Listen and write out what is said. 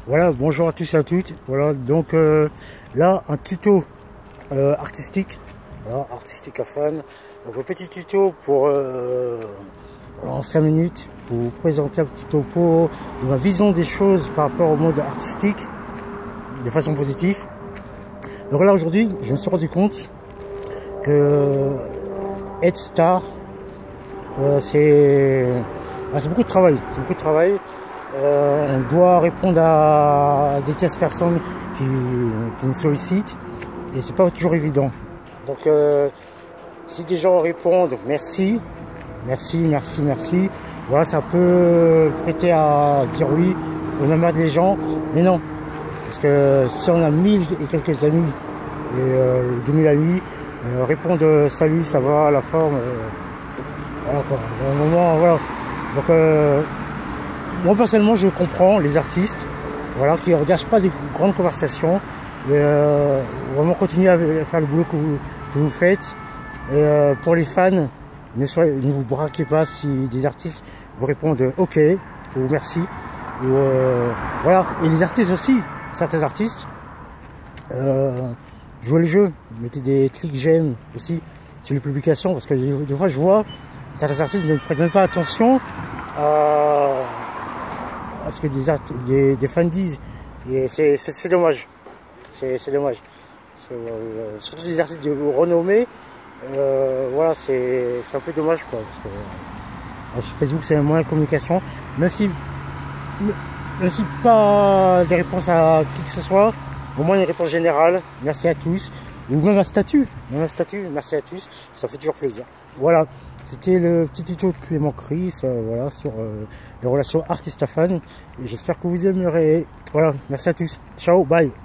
Voilà, bonjour à tous et à toutes. Voilà, donc là, un tuto artistique. Voilà, artistique à fan. Donc un petit tuto pour en 5 minutes pour vous présenter un petit topo de ma vision des choses par rapport au monde artistique de façon positive. Donc là aujourd'hui, je me suis rendu compte que être star, c'est beaucoup de travail. C'est beaucoup de travail. On doit répondre à des tierces personnes qui nous sollicitent et c'est pas toujours évident. Donc si des gens répondent merci, voilà, ça peut prêter à dire oui, on a marre des gens, mais non, parce que si on a 1000 et quelques amis et 2000 amis, répondre salut, ça va, la forme, voilà quoi, à un moment, voilà. Donc moi personnellement je comprends les artistes, voilà, qui ne regardent pas des grandes conversations et vraiment continuer à faire le boulot que vous faites. Et pour les fans, ne vous braquez pas si des artistes vous répondent ok ou merci ou voilà. Et les artistes aussi, certains artistes, jouez le jeu, mettez des clics j'aime aussi sur les publications, parce que des fois je vois certains artistes ne prennent même pas attention à ce que des fans disent, et c'est dommage, c'est dommage, parce que, surtout des artistes de renommée, voilà, c'est un peu dommage quoi, parce que Facebook c'est un moyen de communication, même si pas des réponses à qui que ce soit, au moins une réponse générale, merci à tous, ou même un statut, merci à tous, ça fait toujours plaisir. Voilà, c'était le petit tuto de Clément Chris, voilà, sur les relations artiste à fan. J'espère que vous aimerez. Voilà, merci à tous. Ciao, bye.